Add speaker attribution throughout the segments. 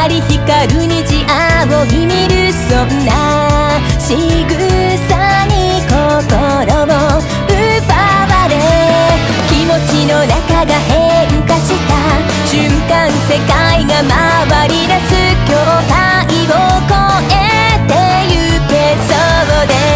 Speaker 1: らり光る虹青い見るそんな仕草に心を奪われ、気持ちの中が変化した瞬間世界が回り出す、境界を越えてゆけそうで、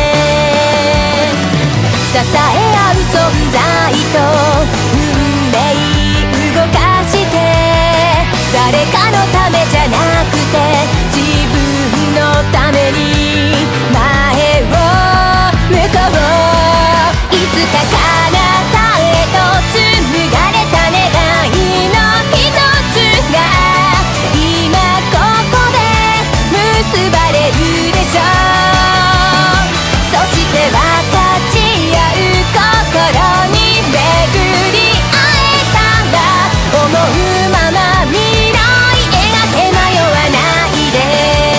Speaker 1: 支え合う存在と運命動かして、誰かのためじゃなくて自分のために前を向こう、いつか彼方へと紡がれた願いの一つが今ここで結ばれるでしょう。そして分かち合う心に巡り会えたら、思うまま未来描け迷わないで、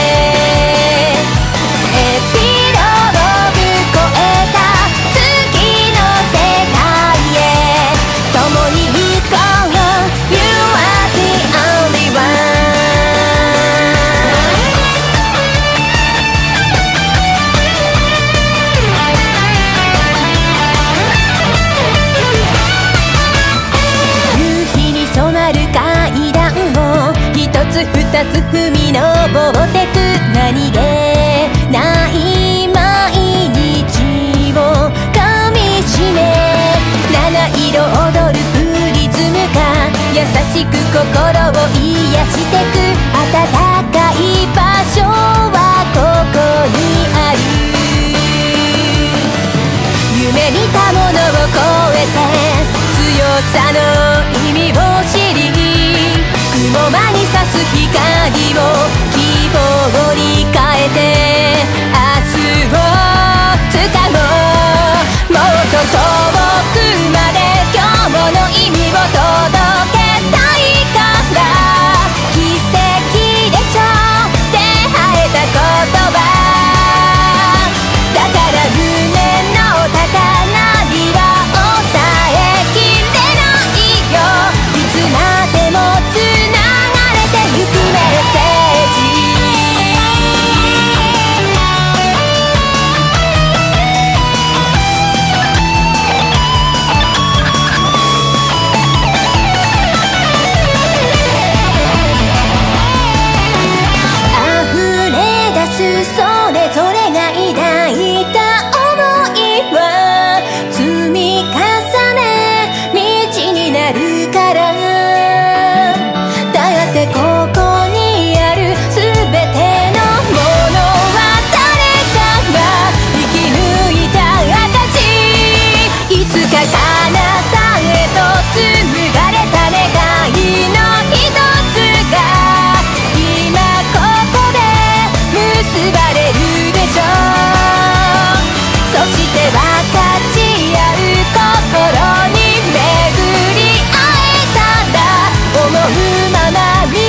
Speaker 1: エピローグ超えた次の世界へ共に行こう、 You are the only one。 夕日に染まる階段を一つ二つ踏み登ってく、何気ない毎日を噛みしめ、七色踊るプリズムが優しく心を癒してく、温かい場所はここにある、夢見たものを超えて強さの意味を知り、雲間に差す光を希望に変えて明日を掴もう、もっと遠くまで今日の意味を届けたいから、奇跡でしょ出会えた言葉だから、胸の高鳴りは抑えきれないよ、いつまでもつながれてゆくメッセージ。溢れ出すそれぞれが抱いた想いは積み重ね道になるから、だってここにあるすべてのものは誰かが生き抜いた証、いつか彼方へと紡がれた願いの一つが今ここで結ばれるでしょう。そして分かち合う心に巡り会えたら、思うままに